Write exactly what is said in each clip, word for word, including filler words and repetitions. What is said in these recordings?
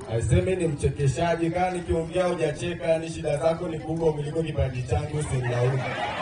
Aseme ni mchekeshaji, kama nikiongea hujacheka, ni shida zako ni kubwa kuliko kipaji changu, simlaumu.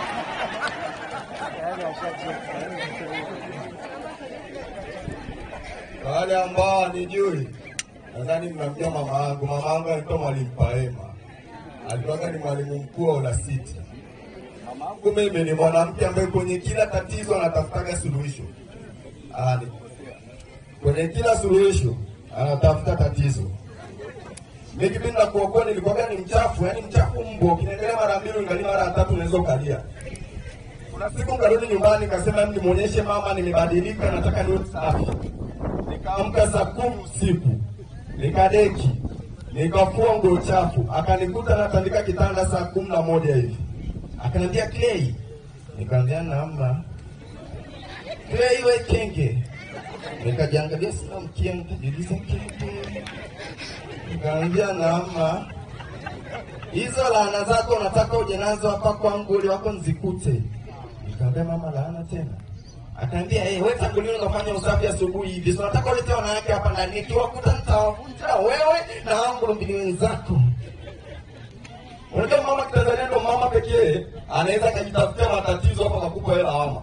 Kwa wale ambao wanijui, nadhani mnamjua mama yangu. Mama yangu alikuwa mwalimu Paema. Alikuwa ni mwalimu mkuu wa Olasiti. Mimi ni mwanamke ambaye kwenye kila tatizo anatafuta suluhisho. Ali. Kwenye kila suluhisho anatafuta tatizo. Mimi kipindi na kuokoa nilikuwa ni mchafu, yani mchafu mbo, kinaendelea mara mbili ngali mara tatu unaweza ukalia. Kuna siku ngarudi nyumbani nikasema mimi nimuonyeshe mama nimebadilika, nataka niwe safi. Nikaamka saa kumi usiku. Nikadeki. Nikafua nguo chafu. Akanikuta natandika kitanda saa kumi na moja hivi. Akaniambia Clay. Nikamwambia namba. Clay we kenge. Nikajiangalia sina mkia, nikajiuliza kenge. Nikamwambia namba. Hizo laana zako unataka uje nazo hapa kwangu ili wako nzikute. Nikamwambia mama laana tena. Akaniambia eh, wewe tangu leo unafanya usafi asubuhi hivi. So nataka ulete wanawake hapa ndani. Nikiwakuta nitawavunja wewe na wangu mbili wenzako. Unajua mama Kitanzania ndo mama pekee anaweza kujitafutia matatizo hapa kukupa hela lawama.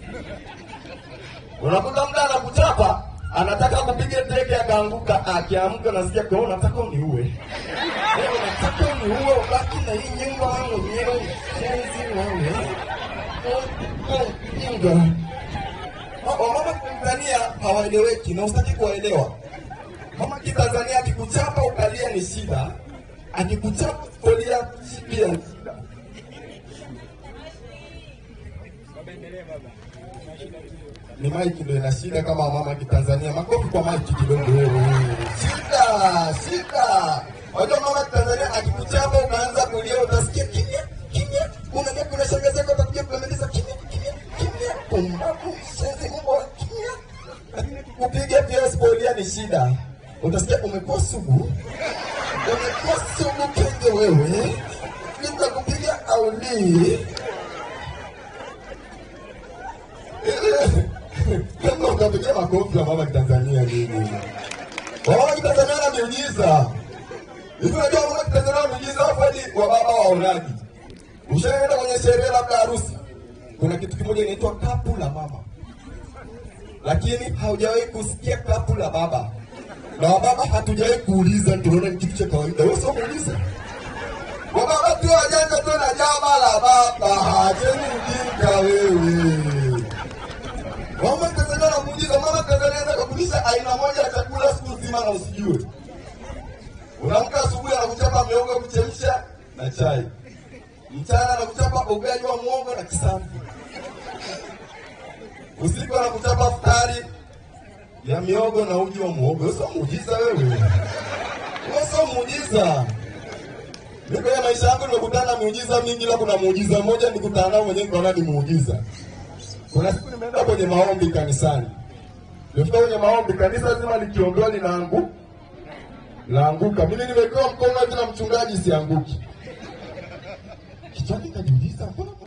Unakuta mtu anakuchapa, anataka kupiga teke akaanguka, akiamka nasikia kwa unataka uniue. Wewe unataka uniue ubaki na hii nyumba yangu mwenyewe shenzi wewe. Inga. Mama Kitanzania hawaeleweki na usitaki kuwaelewa. Mama Kitanzania akikuchapa ukalia ni shida. Akikuchapa kulia pia ni shida. Ni Mike ndio ina shida kama mama Kitanzania. Makofi kwa Mike kidogo wewe. Shida, shida. Wajua mama Kitanzania akikuchapa unaanza kulia utasikia kimya, kimya. Unaenda kuna shangazi yako atakuja kumaliza kimya, kimya, kimya. Pumbavu, shenzi mbwa kimya. Lakini kupiga pia spoilia ni shida. Utasikia umekuwa sugu. Umekuwa sugu kenge wewe. Nitakupiga auli. Kama unapigia makofi ya mama Kitanzania nini? Mama Kitanzania ana miujiza. Hivi unajua mama Kitanzania ana miujiza hadi wa baba waonaji. Ushaenda kwenye sherehe labda harusi. Kuna kitu kimoja inaitwa kapu la mama. Lakini haujawahi kusikia kapu la baba. Na baba hatujawahi kuuliza, tunaona ni kitu cha kawaida. Wewe sio muuliza. Wa baba tu ajanja tu na jama la baba. Hajeni mjinga wewe. Mama Tanzania anamuuliza, mama Tanzania anakuuliza aina moja ya chakula siku nzima na usijue. Unaamka asubuhi anakuchapa miogo kuchemsha na chai. Mchana anakuchapa ugali wa muhogo na kisamvu. Usiku anakuchapa futari ya miogo na uji wa muhogo. Wewe sio muujiza wewe. Wewe sio muujiza. Mimi kwa maisha yangu nimekutana na muujiza mingi, la kuna muujiza mmoja nikutana nao mwenyewe nikaona ni muujiza. Kuna siku nimeenda kwenye maombi kanisani. Nilifika kwenye maombi, kanisa zima likiondoa linaanguka. Laanguka. Mimi nimekaa mkono hivi na mchungaji sianguki. Kichwani kajiuliza, mbona